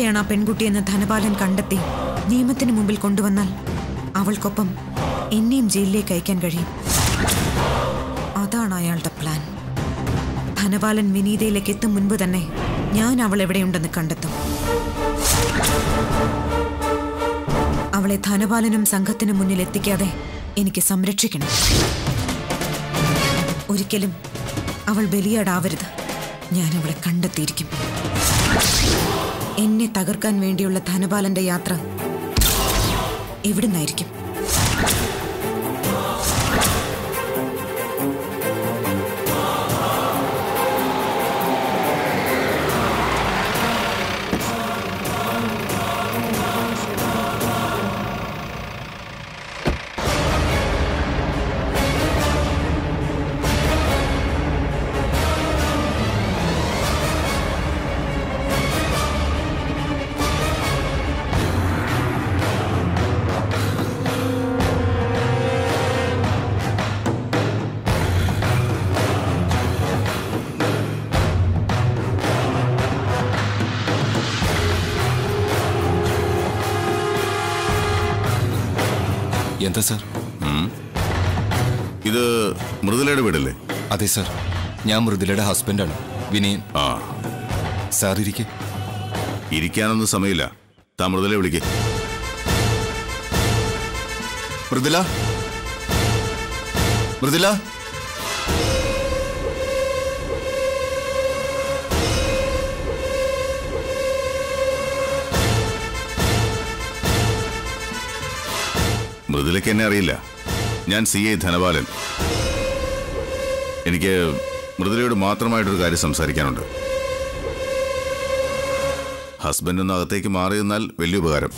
ആരാണ് ആ പെൺകുട്ടിയെന്ന് ധനപാലൻ കണ്ടെത്തി നിയമത്തിന് മുമ്പിൽ കൊണ്ടുവന്നാൽ അവൾക്കൊപ്പം എന്നെയും ജയിലിലേക്ക് അയക്കാൻ കഴിയും. അതാണ് അയാളുടെ പ്ലാൻ. ധനപാലൻ വിനീതയിലേക്ക് എത്തും മുൻപ് തന്നെ ഞാൻ അവൾ എവിടെയുണ്ടെന്ന് കണ്ടെത്തും. അവളെ ധനപാലനും സംഘത്തിനും മുന്നിൽ എത്തിക്കാതെ എനിക്ക് സംരക്ഷിക്കണം. ഒരിക്കലും അവൾ ബലിയാടാവരുത്. ഞാൻ അവളെ കണ്ടെത്തിയിരിക്കും. എന്നെ തകർക്കാൻ വേണ്ടിയുള്ള ധനപാലന്റെ യാത്ര എവിടുന്നായിരിക്കും? എന്താ സാർ? ഇത് മൃദുലയുടെ വീടല്ലേ? അതെ സാർ, ഞാൻ മൃദുലയുടെ ഹസ്ബൻഡാണ്, വിനയൻ. ആ സാർ ഇരിക്കെ. ഇരിക്കാനൊന്നും സമയമില്ല. താ മൃദുലയെ വിളിക്കേ. മൃദുല, മൃദുല. മൃദുലയ്ക്ക് എന്നെ അറിയില്ല. ഞാൻ CI ധനപാലൻ. എനിക്ക് മൃദുലയോട് മാത്രമായിട്ടൊരു കാര്യം സംസാരിക്കാനുണ്ട്. ഹസ്ബൻഡ് ഒന്ന് അകത്തേക്ക് മാറി നിന്നാൽ വലിയ ഉപകാരം.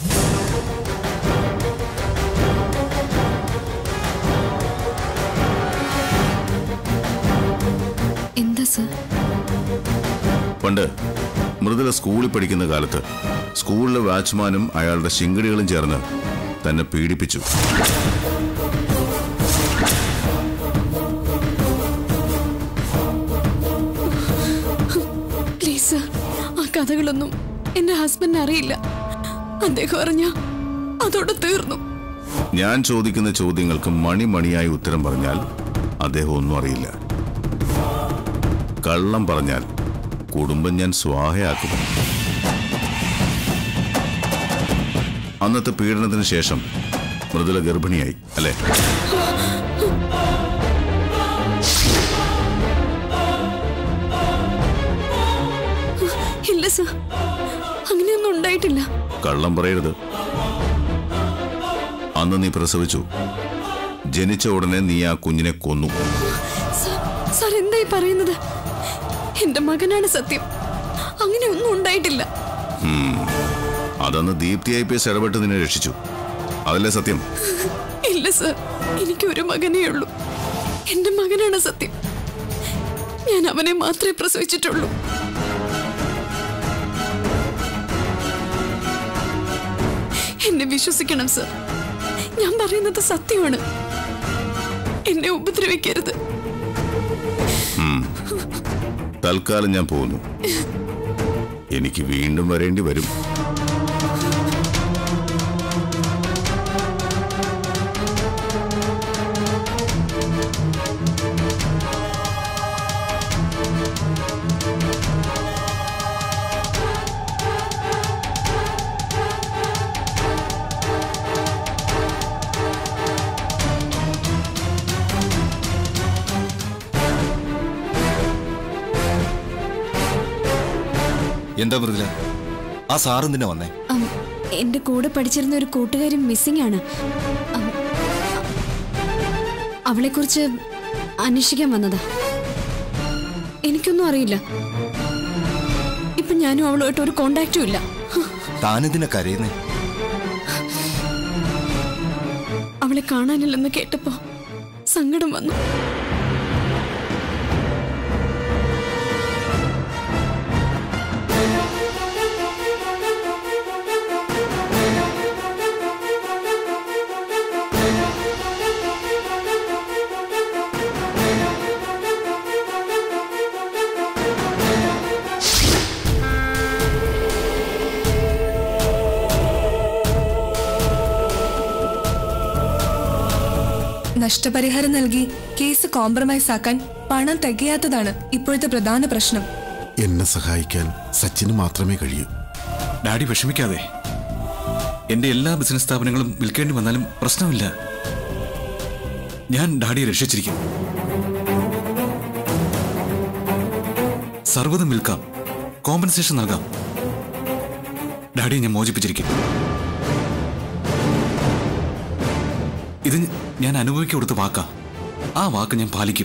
എന്താ സർ? പണ്ട് മൃദുല സ്കൂളിൽ പഠിക്കുന്ന കാലത്ത് സ്കൂളിലെ വാച്ച്മാനും അയാളുടെ ശിങ്കിടികളും ചേർന്ന് തന്നെ പീഡിപ്പിച്ചു. പ്ലീസ് സർ, ആ കഥകളൊന്നും എന്റെ ഹസ്ബൻഡ് അറിയില്ല. അദ്ദേഹം അറിഞ്ഞ അതോടെ തീർന്നു. ഞാൻ ചോദിക്കുന്ന ചോദ്യങ്ങൾക്ക് മണിമണിയായി ഉത്തരം പറഞ്ഞാൽ അദ്ദേഹം ഒന്നും അറിയില്ല. കള്ളം പറഞ്ഞാൽ കുടുംബം ഞാൻ സ്വാഹയാക്കും. അന്നത്തെ പീഡനത്തിന് ശേഷം മൃദുല ഗർഭിണിയായി അല്ലേ? ഇല്ല സർ, അങ്ങനെയൊന്നും ഉണ്ടായിട്ടില്ല. കള്ളം പറയരുത്. അന്ന് നീ പ്രസവിച്ചു. ജനിച്ച ഉടനെ നീ ആ കുഞ്ഞിനെ കൊന്നു. സർ എന്തായി പറയുന്നത്? എന്റെ മകനാണ് സത്യം. അങ്ങനെയൊന്നും ഉണ്ടായിട്ടില്ല. അതന്ന് ദീപ്തി IPS ഇടപെട്ട് നിന്നെ രക്ഷിച്ചു. അതല്ലേ സത്യം? ഇല്ല സർ, എനിക്ക് ഒരു മകനേ ഉള്ളൂ. എന്റെ മകനാണ് സത്യം. ഞാൻ അവനെ മാത്രമേ പ്രസവിച്ചിട്ടുള്ളൂ. എന്നെ വിശ്വസിക്കണം സർ. ഞാൻ പറയുന്നത് സത്യമാണ്. എന്നെ ഉപദ്രവിക്കരുത്. തൽക്കാലം ഞാൻ പോകുന്നു. എനിക്ക് വീണ്ടും വരേണ്ടി വരും. എന്താ മൃദുല, ആ സാറും തന്നെ വന്നേ? എന്റെ കൂടെ പഠിച്ചിരുന്ന ഒരു കൂട്ടുകാരി മിസ്സിംഗ് ആണ്. അവളെക്കുറിച്ച് അന്വേഷിക്കാൻ വന്നതാ. എനിക്കൊന്നും അറിയില്ല. ഇപ്പൊ ഞാനും അവളുമായിട്ട് ഒരു കോണ്ടാക്റ്റും ഇല്ല. താനെന്തിനാ കരയുന്നേ? അവളെ കാണാനില്ലെന്ന് കേട്ടപ്പോ സങ്കടം വന്നു. നഷ്ടപരിഹാരം നൽകി കേസ് കോംപ്രമൈസ് ആക്കാൻ പണം തികയാത്തതാണ് ഇപ്പോഴത്തെ പ്രധാന പ്രശ്നം. എന്നെ സഹായിക്കാൻ സച്ചിന് മാത്രമേ കഴിയൂ. ഡാഡി വിഷമിക്കാതെ. എന്റെ എല്ലാ ബിസിനസ് സ്ഥാപനങ്ങളും വിൽക്കേണ്ടി വന്നാലും പ്രശ്നമില്ല. ഞാൻ ഡാഡിയെ രക്ഷിച്ചിരിക്കും. സർവ്വതും വിൽക്കാം, കോമ്പൻസേഷൻ നൽകാം. ഡാഡിയെ ഞാൻ മോചിപ്പിച്ചിരിക്കും. ഇത് ഞാൻ അനുഭവിച്ചു കൊടുത്ത വാക്കാ. ആ വാക്ക് ഞാൻ പാലിക്കും.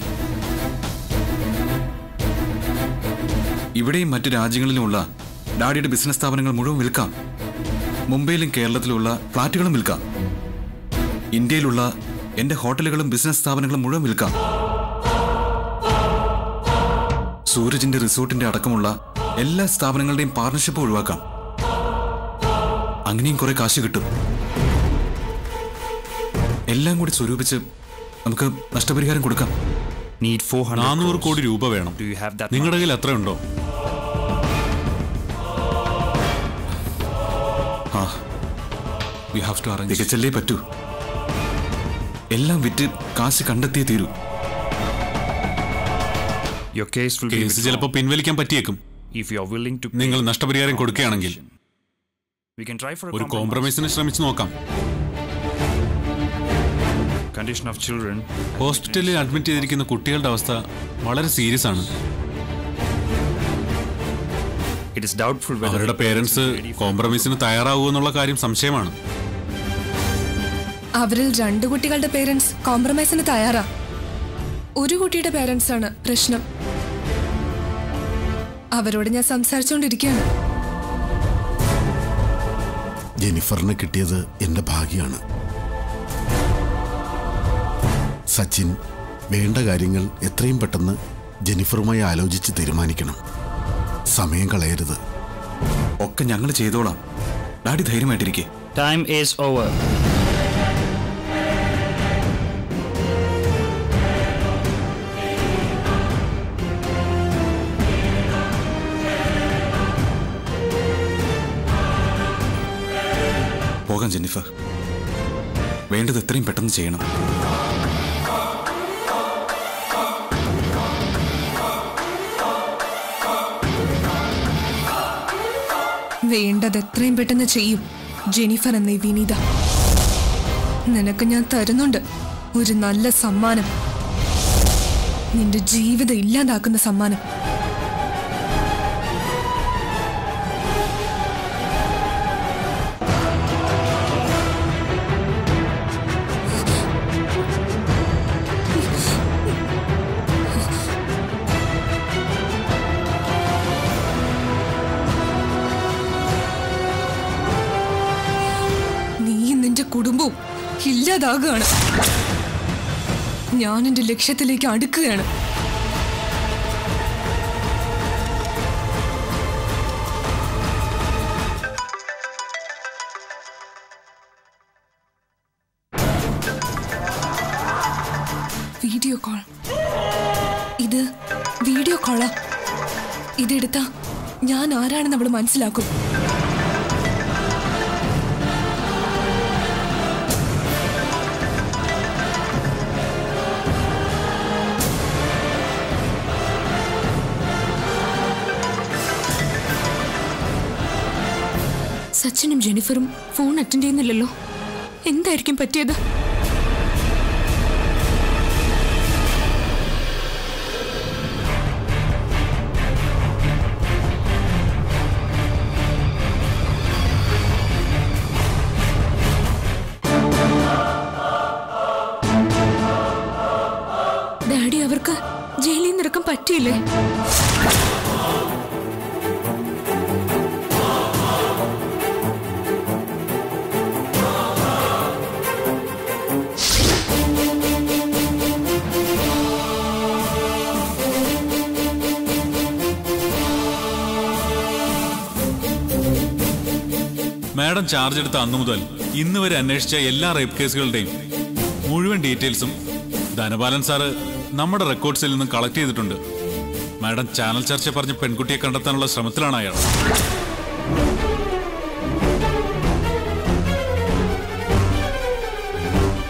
ഇവിടെയും മറ്റു രാജ്യങ്ങളിലുമുള്ള ഡാഡിയുടെ ബിസിനസ് സ്ഥാപനങ്ങൾ മുഴുവൻ വിൽക്കാം. മുംബൈയിലും കേരളത്തിലുമുള്ള ഫ്ളാറ്റുകളും വിൽക്കാം. ഇന്ത്യയിലുള്ള എന്റെ ഹോട്ടലുകളും ബിസിനസ് സ്ഥാപനങ്ങളും മുഴുവൻ വിൽക്കാം. സൂരജിന്റെ റിസോർട്ടിന്റെ അടക്കമുള്ള എല്ലാ സ്ഥാപനങ്ങളുടെയും പാർട്ണർഷിപ്പ് ഒഴിവാക്കാം. അങ്ങനെയും കുറെ കാശ് കിട്ടും. എല്ലാം കൂടി സ്വരൂപിച്ച് നമുക്ക് നഷ്ടപരിഹാരം കൊടുക്കാം. 400 കോടി രൂപ വേണം. നിങ്ങളുടെ കയ്യിൽ എത്ര ഉണ്ടോ? തികച്ചല്ലേ പറ്റൂ. എല്ലാം വിറ്റ് കാശ് കണ്ടെത്തിയേ തീരൂ. കേസ് ചിലപ്പോൾ പിൻവലിക്കാൻ പറ്റിയേക്കും. നിങ്ങൾ നഷ്ടപരിഹാരം കൊടുക്കുകയാണെങ്കിൽ ഒരു കോംപ്രമൈസിന് ശ്രമിച്ചു നോക്കാം. ഹോസ്പിറ്റലിൽ അഡ്മിറ്റ് ചെയ്തിരിക്കുന്ന കുട്ടികളുടെ അവസ്ഥ വളരെ സീരിയസ് ആണ്. അവരുടെ പേരൻസ് കോംപ്രമൈസിന് തയ്യാറാവുമെന്നുള്ള കാര്യം സംശയമാണ്. അവരിൽ 2 കുട്ടികളുടെ പേരൻസ് കോംപ്രമൈസിന് തയ്യാറാ. ഒരു കുട്ടിയുടെ പേരൻസ് ആണ് പ്രശ്നം. അവരോട് ഞാൻ സംസാരിച്ചുകൊണ്ടിരിക്കുകയാണ്. ജെനിഫറിന് കിട്ടിയത് എന്റെ ഭാഗ്യമാണ്. സച്ചിൻ വേണ്ട കാര്യങ്ങൾ എത്രയും പെട്ടെന്ന് ജെനിഫറുമായി ആലോചിച്ച് തീരുമാനിക്കണം. സമയം കളയരുത്. ഒക്കെ ഞങ്ങൾ ചെയ്തോളാം. ഡാഡി ധൈര്യമായിട്ടിരിക്കെ. Time is over. പോകാം ജെന്നിഫർ. വേണ്ടത് എത്രയും പെട്ടെന്ന് ചെയ്യണം. വേണ്ടത് എത്രയും പെട്ടെന്ന് ചെയ്യും ജെനിഫർ എന്ന വിനീത. നിനക്ക് ഞാൻ തരുന്നുണ്ട് ഒരു നല്ല സമ്മാനം. നിന്റെ ജീവിതം ഇല്ലാതാക്കുന്ന സമ്മാനം. കുടുംബവും ഇല്ലാതാകുകയാണ്. ഞാൻ എന്റെ ലക്ഷ്യത്തിലേക്ക് അടുക്കുകയാണ്. Video call. ഇത് വീഡിയോ കോളാ. ഇതെടുത്താ ഞാൻ ആരാണെന്ന് അവള് മനസ്സിലാക്കും. സച്ചിനും ജെനിഫറും ഫോൺ അറ്റൻഡ് ചെയ്യുന്നില്ലല്ലോ. എന്തായിരിക്കും പറ്റിയത്? ഡാഡി അവർക്ക് ജയിലിൽ നിന്നിറക്കാൻ പറ്റിയില്ലേ? മാഡം ചാർജ് എടുത്ത അന്നു മുതൽ ഇന്ന് വരെ അന്വേഷിച്ച എല്ലാ റേപ്പ് കേസുകളുടെയും മുഴുവൻ ഡീറ്റെയിൽസും ധനപാലൻ സാറ് നമ്മുടെ റെക്കോർഡ്സിൽ നിന്നും കളക്ട് ചെയ്തിട്ടുണ്ട്. മാഡം ചാനൽ ചർച്ച പറഞ്ഞ പെൺകുട്ടിയെ കണ്ടെത്താനുള്ള ശ്രമത്തിലാണ് അയാൾ.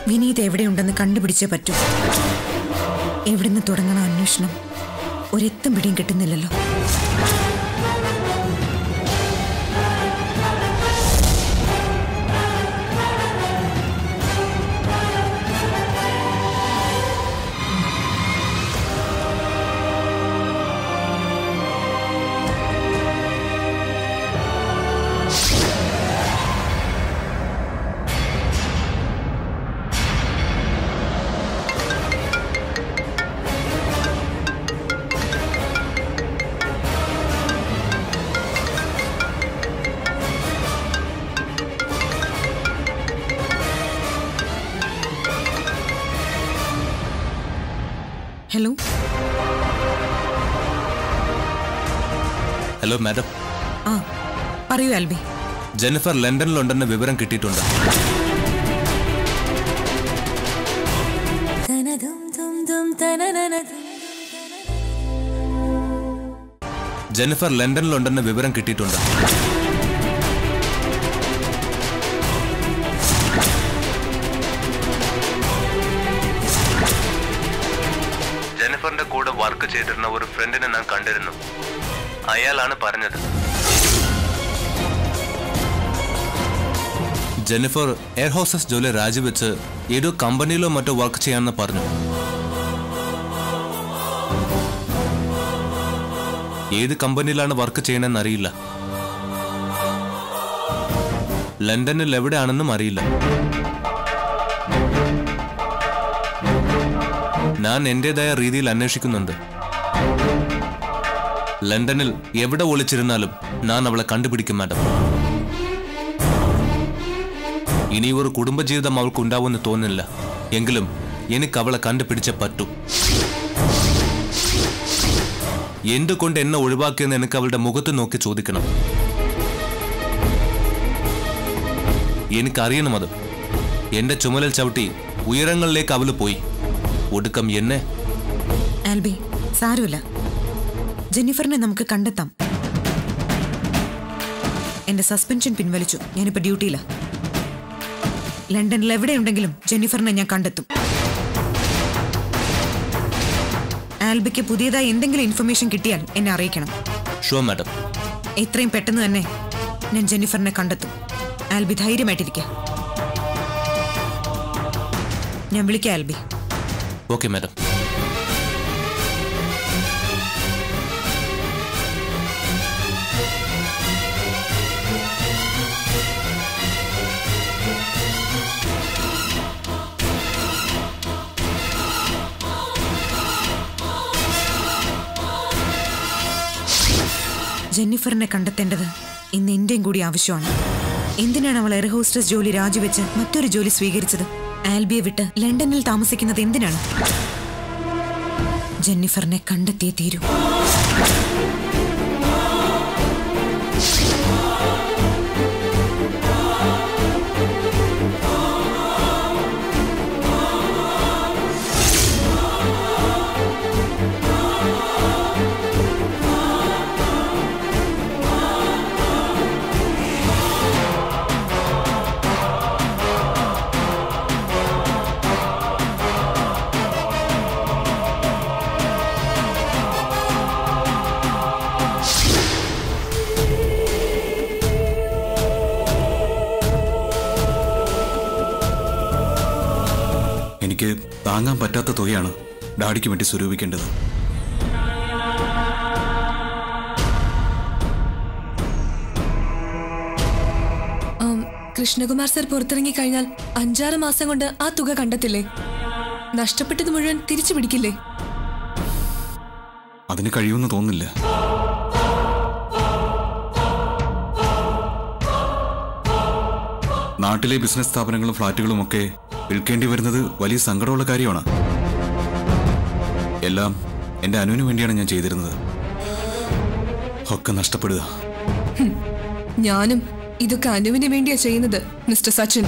വിനീത് എവിടെയുണ്ടെന്ന് കണ്ടുപിടിച്ചേ പറ്റൂ. എവിടുന്ന് തുടങ്ങണം അന്വേഷണം? ഒരെത്തും പിടിയും കിട്ടുന്നില്ലല്ലോ. Hello hello madam. ആ പറയൂ ആൽബി. ജെന്നിഫർ ലണ്ടനിലുണ്ടെന്ന് വിവരം കിട്ടിയിട്ടുണ്ട്. ജെന്നിഫർ ലണ്ടനിലുണ്ടെന്ന് വിവരം കിട്ടിയിട്ടുണ്ട്. ജെന്നിഫറിന്റെ കൂടെ വർക്ക് ചെയ്തിരുന്ന ഒരു ഫ്രണ്ടിനെ ഞാൻ കണ്ടിരുന്നു. അയാളാണ് പറഞ്ഞത്. ജെന്നിഫർ എയർ ഹോസ്റ്റസ് ജോലി രാജിവെച്ച് ഏതോ കമ്പനിയിലോ മറ്റോ വർക്ക് ചെയ്യാമെന്ന് പറഞ്ഞു. ഏത് കമ്പനിയിലാണ് വർക്ക് ചെയ്യണമെന്ന് അറിയില്ല. ലണ്ടനിൽ എവിടെയാണെന്നും അറിയില്ല. ഞാൻ എന്റേതായ രീതിയിൽ അന്വേഷിക്കുന്നുണ്ട്. ലണ്ടനിൽ എവിടെ ഒളിച്ചിരുന്നാലും ഞാൻ അവളെ കണ്ടുപിടിക്കും മാഡം. ഇനി ഒരു കുടുംബജീവിതം അവൾക്ക് ഉണ്ടാവുമെന്ന് തോന്നുന്നില്ല. എങ്കിലും എനിക്ക് അവളെ കണ്ടുപിടിച്ചേ പറ്റൂ. എന്തുകൊണ്ട് എന്നെ ഒഴിവാക്കിയെന്ന് എനിക്ക് അവളുടെ മുഖത്ത് നോക്കി ചോദിക്കണം. എനിക്കറിയണം അത്. എന്റെ ചുമലിൽ ചവിട്ടി ഉയരങ്ങളിലേക്ക് അവള് പോയി. ഒടുക്കം എന്നെ. ആൽബി സാരമില്ല, ജെന്നിഫറിനെ നമുക്ക് കണ്ടെത്താം. എന്റെ സസ്പെൻഷൻ പിൻവലിച്ചു. ഞാനിപ്പോ ഡ്യൂട്ടിയില്ല. ലണ്ടനിൽ എവിടെയുണ്ടെങ്കിലും ജെന്നിഫറിനെ ഞാൻ കണ്ടെത്തും. ആൽബിക്ക് പുതിയതായി എന്തെങ്കിലും ഇൻഫർമേഷൻ കിട്ടിയാൽ എന്നെ അറിയിക്കണം. Sure madam. എത്രയും പെട്ടെന്ന് തന്നെ ഞാൻ ജെന്നിഫറിനെ കണ്ടെത്തും. ആൽബി ധൈര്യമായിട്ടിരിക്കുക. ഞാൻ വിളിക്കാം ആൽബി. Okay madam. ജെന്നിഫറിനെ കണ്ടെത്തേണ്ടത് ഇന്ന് എന്റെയും കൂടി ആവശ്യമാണ്. എന്തിനാണ് അവൾ എയർ ഹോസ്റ്റസ് ജോലി രാജിവെച്ച് മറ്റൊരു ജോലി സ്വീകരിച്ചത്? ആൽബിയെ വിട്ട് ലണ്ടനിൽ താമസിക്കുന്നത് എന്തിനാണ്? ജെന്നിഫറിനെ കണ്ടെത്തിയേ തീരൂ. എനിക്ക് താങ്ങാൻ പറ്റാത്ത തുകയാണ് ഡാഡിക്ക് വേണ്ടി സ്വരൂപിക്കേണ്ടത്. കൃഷ്ണകുമാർ സർ പുറത്തിറങ്ങി കഴിഞ്ഞാൽ 5-6 മാസം കൊണ്ട് ആ തുക കണ്ടെത്തില്ലേ? നഷ്ടപ്പെട്ടത് മുഴുവൻ തിരിച്ചു പിടിക്കില്ലേ? അതിന് കഴിയുമെന്ന് തോന്നുന്നില്ല. നാട്ടിലെ ബിസിനസ് സ്ഥാപനങ്ങളും ഫ്ളാറ്റുകളും ഒക്കെ വിൽക്കേണ്ടി വരുന്നത് വലിയ സങ്കടമുള്ള കാര്യമാണ്. എല്ലാം എന്റെ അനുവിന് വേണ്ടിയാണ് ഞാൻ ചെയ്തിരുന്നത്. ഒക്കെ നഷ്ടപ്പെടുക. ഞാനും ഇതൊക്കെ അനുവിന് വേണ്ടിയാ ചെയ്യുന്നത് മിസ്റ്റർ സച്ചിൻ.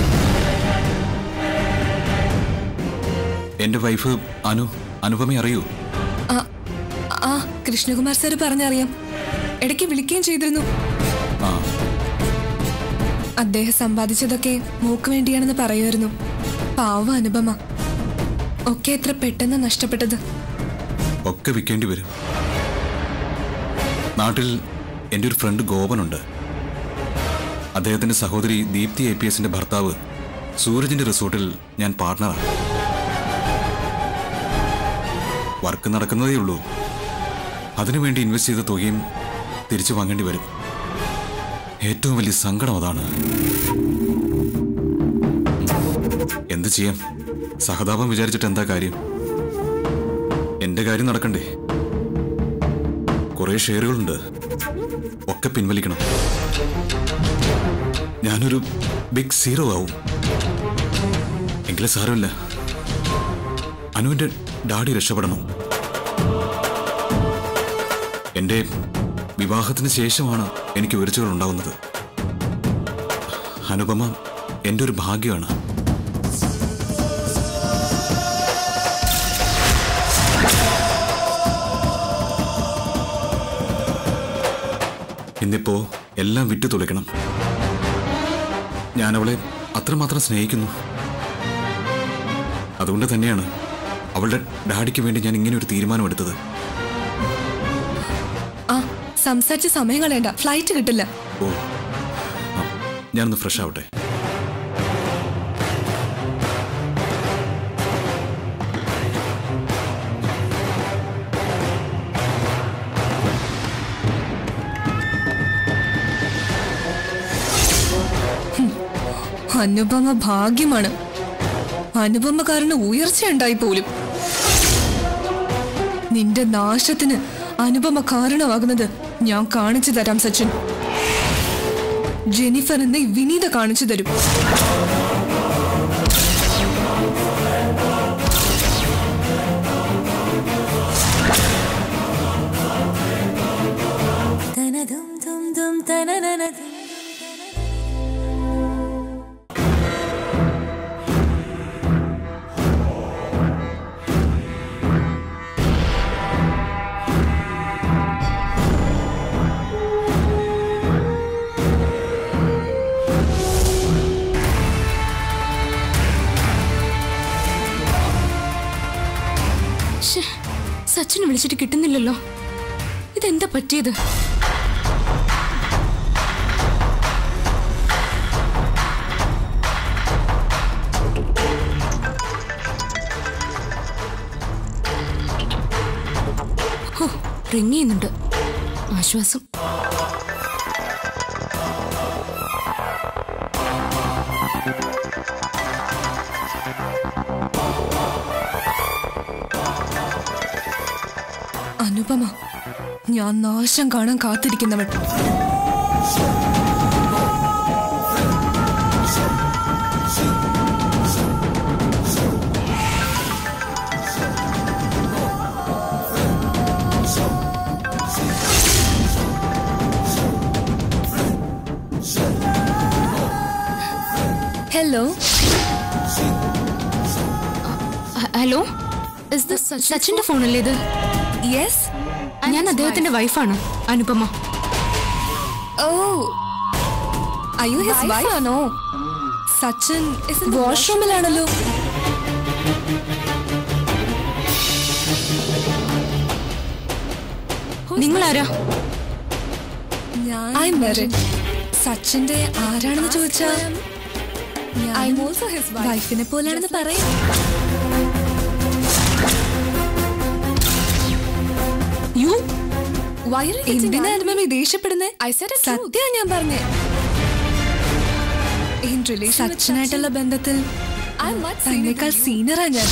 എന്റെ വൈഫ് അനുപമയെ അറിയൂ? ആ കൃഷ്ണകുമാർ സാർ പറഞ്ഞറിയാം. ഇടയ്ക്ക് വിളിക്കുകയും ചെയ്തിരുന്നു. അദ്ദേഹം സമ്പാദിച്ചതൊക്കെ മോക്ക് വേണ്ടിയാണെന്ന് പറയുമായിരുന്നു. പാവ അനുപമ. ഒക്കെ എത്ര പെട്ടെന്ന് നഷ്ടപ്പെട്ടത്. ഒക്കെ വിൽക്കേണ്ടി വരും. നാട്ടിൽ എൻ്റെ ഒരു ഫ്രണ്ട് ഗോപനുണ്ട്. അദ്ദേഹത്തിൻ്റെ സഹോദരി ദീപ്തി APSന്റെ ഭർത്താവ് സൂരജിന്റെ റിസോർട്ടിൽ ഞാൻ പാർട്ട്ണറാണ്. വർക്ക് നടക്കുന്നതേ ഉള്ളൂ. അതിനുവേണ്ടി ഇൻവെസ്റ്റ് ചെയ്ത തുകയും തിരിച്ചു വാങ്ങേണ്ടി വരും. ഏറ്റവും വലിയ സങ്കടം അതാണ്. എന്ത് ചെയ്യാം? സഹതാപം വിചാരിച്ചിട്ട് എന്താ കാര്യം? എന്റെ കാര്യം നടക്കണ്ടേ? കുറെ ഷെയറുകളുണ്ട്, ഒക്കെ പിൻവലിക്കണം. ഞാനൊരു ബിഗ് സീറോ ആവും. എങ്കിലും സാരമില്ല, അനുവിന്റെ ഡാഡി രക്ഷപ്പെടണം. എന്റെ വിവാഹത്തിന് ശേഷമാണ് എനിക്ക് ഉയർച്ചകൾ ഉണ്ടാവുന്നത്. അനുപമ എൻ്റെ ഒരു ഭാഗ്യമാണ്. ഇന്നിപ്പോ എല്ലാം വിട്ടു തുലയ്ക്കണം. ഞാനവളെ അത്രമാത്രം സ്നേഹിക്കുന്നു. അതുകൊണ്ട് തന്നെയാണ് അവളുടെ ഡാഡിക്ക് വേണ്ടി ഞാൻ ഇങ്ങനെ ഒരു തീരുമാനമെടുത്തത്. ആ, സംസാരിച്ച സമയം കളയണ്ട, ഫ്ലൈറ്റ് കിട്ടില്ല. ഓ, ഞാനൊന്ന് ഫ്രഷ് ആവട്ടെ. അനുപമ ഭാഗ്യമാണ്. അനുപമ കാരണം ഉയർച്ചയുണ്ടായി പോലും. നിന്റെ നാശത്തിന് അനുപമ കാരണമാകുന്നത് ഞാൻ കാണിച്ചു തരാം സച്ചിൻ. ജെനിഫർ എന്നെ വിനീത കാണിച്ചു തരും. സച്ചിനെ വിളിച്ചിട്ട് കിട്ടുന്നില്ലല്ലോ. ഇതെന്താ പറ്റിയത്? റിങ് ചെയ്യുന്നുണ്ട്. ആശ്വാസം. അനുപമ, ഞാൻ നാശം കാണാൻ കാത്തിരിക്കുന്നവൾ. ഹലോ ഹലോ, സച്ചിന്റെ ഫോണല്ലേ ഇത്? യെസ്, ഞാൻ അദ്ദേഹത്തിന്റെ വൈഫാണ് അനുപമ. ഓ, അയ്യോ, ഹിസ് വൈഫ് ആണോ? സച്ചിൻ വാഷ്റൂമിലാണല്ലോ. നിങ്ങളാരാ? I am married. സച്ചിന്റെ ആരാണെന്ന് ചോദിച്ചാ ഐ എം ഓൾസോ ഹിസ് വൈഫിനെ പോലാണെന്ന് പറയാം. എന്തിനാ അനുപമ ദേഷ്യപ്പെടുന്നേ? സത്യം ഞാൻ പറഞ്ഞേ. സച്ചിനായിട്ടുള്ള ബന്ധത്തിൽ തന്നേക്കാൾ സീനിയറാ ഞാൻ.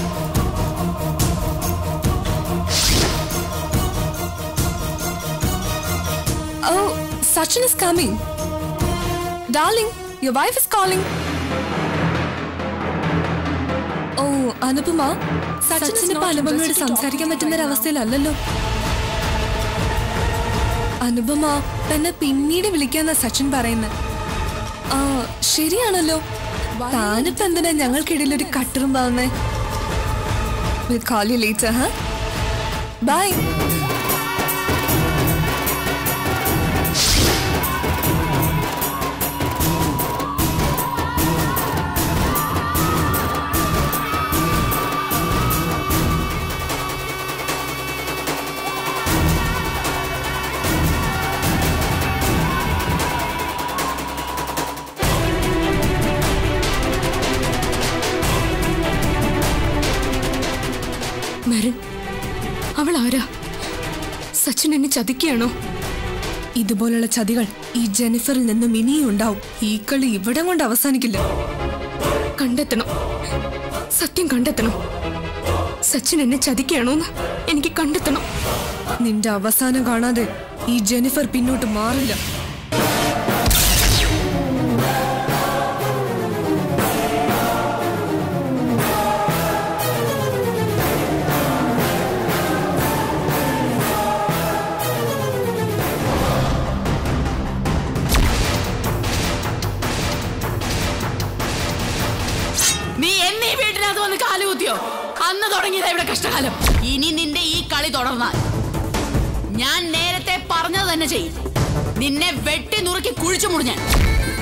ഓ, Sachin is coming. Darling, your wife is calling. ഓ, അനുപമ, സച്ചിന് അനുപമയോട് സംസാരിക്കാൻ പറ്റുന്ന ഒരവസ്ഥയിലല്ലോ. അനുപമ തന്നെ പിന്നീട് വിളിക്കാന്ന സച്ചിൻ പറയുന്നത്. ആ, ശരിയാണല്ലോ. താനിപ്പോ എന്തിനാ ഞങ്ങൾക്കിടയിൽ ഒരു കട്ടുറുമ്പാവുന്നേ? We'll call you later, huh? Bye. Maran, അവൾ ആരാ? സച്ചിൻ എന്നെ ചതിക്കുകയാണോ? ഇതുപോലുള്ള ചതികൾ ഈ ജെനിഫറിൽ നിന്നും ഇനിയും ഉണ്ടാവും. ഈ കളി ഇവിടെ കൊണ്ട് അവസാനിക്കില്ല. കണ്ടെത്തണം, സത്യം കണ്ടെത്തണം. സച്ചിൻ എന്നെ ചതിക്കുകയാണോന്ന് എനിക്ക് കണ്ടെത്തണം. നിന്റെ അവസാനം കാണാതെ ഈ ജെനിഫർ പിന്നോട്ട് മാറില്ല. നീ എന്നീ വീട്ടിനകത്ത് വന്ന് കാലുകുത്തിയോ? അന്ന് തുടങ്ങിയതാ ഇവിടെ കഷ്ടകാലം. ഇനി നിന്റെ ഈ കളി തുടർന്നാൽ ഞാൻ നേരത്തെ പറഞ്ഞത് തന്നെ ചെയ്യും. നിന്നെ വെട്ടി നുറുക്കി കുഴിച്ചു മുടിഞ്ഞാൻ.